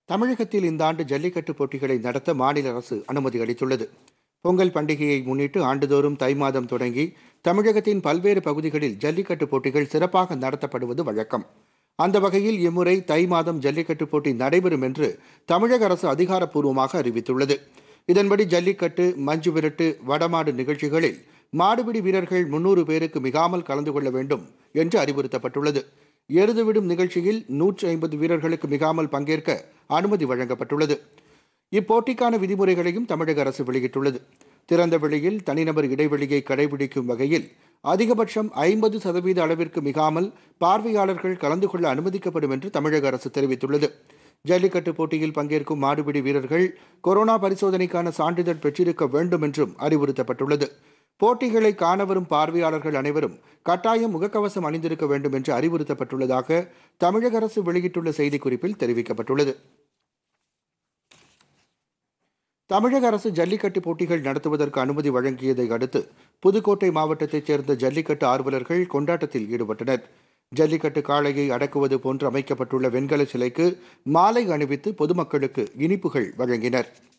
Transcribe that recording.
தமிழகத்தில் இந்த ஆண்டு ஜல்லிக்கட்டு போட்டிகளை நடத்த மாநில அரசு அனுமதி அளித்துள்ளது. பொங்கல் பண்டிகையை முன்னிட்டு ஆண்டுதோறும் தை மாதம் தொடங்கி தமிழகத்தின் பல்வேறு பகுதிகளில் ஜல்லிக்கட்டு போட்டிகள் சிறப்பாக நடத்தப்படுவது வழக்கம். அந்த வகையில் இம்முறை தை மாதம் ஜல்லிக்கட்டு போட்டி நடைபெறும் என்று தமிழக அரசு அதிகாரப்பூர்வமாக அறிவித்துள்ளது. இதன்படி ஜல்லிக்கட்டு, மஞ்சு விரட்டு, வடமாடு நிகழ்ச்சிகளில் மாடுபிடி வீரர்கள் 300 பேருக்கு மிகாமல் கலந்து கொள்ள வேண்டும் என்று அறிவுறுத்தப்பட்டுள்ளது. எருதுவிடும் நிகழ்ச்சியில் 150 வீரர்களுக்கு மிகாமல் பங்கேற்க அனுமதி வழங்கப்பட்டுள்ளது. இப்போட்டிக்கான விதிமுறைகளையும் தமிழக அரசு வெளியிட்டுள்ளது. திறந்த வெளியில் தனிநபர் இடைவெளியை கடைபிடிக்கும் வகையில் அதிகபட்சம் 50% அளவிற்கு மிகாமல் பார்வையாளர்கள் கலந்து கொள்ள அனுமதிக்கப்படும் என்று தமிழக அரசு தெரிவித்துள்ளது. ஜல்லிக்கட்டு போட்டியில் பங்கேற்கும் மாடுபிடி வீரர்கள் கொரோனா பரிசோதனைக்கான சான்றிதழ் பெற்றிருக்க வேண்டும் என்றும் அறிவுறுத்தப்பட்டுள்ளது. போட்டிகளை காண வரும் பார்வையாளர்கள் அனைவரும் கட்டாயம் முகக்கவசம் அணிந்திருக்க வேண்டும் என்று அறிவுறுத்தப்பட்டுள்ளதாக தமிழக அரசு வெளியிட்டுள்ள செய்திக்குறிப்பில் தெரிவிக்கப்பட்டுள்ளது. தமிழக அரசு ஜல்லிக்கட்டு போட்டிகள் நடத்துவதற்கு அனுமதி வழங்கியதை அடுத்து புதுக்கோட்டை மாவட்டத்தைச் சேர்ந்த ஜல்லிக்கட்டு ஆர்வலர்கள் கொண்டாட்டத்தில் ஈடுபட்டனர். ஜல்லிக்கட்டு காளையை அடக்குவது போன்று அமைக்கப்பட்டுள்ள வெண்கல சிலைக்கு மாலை அணிவித்து பொதுமக்களுக்கு இனிப்புகள் வழங்கினர்.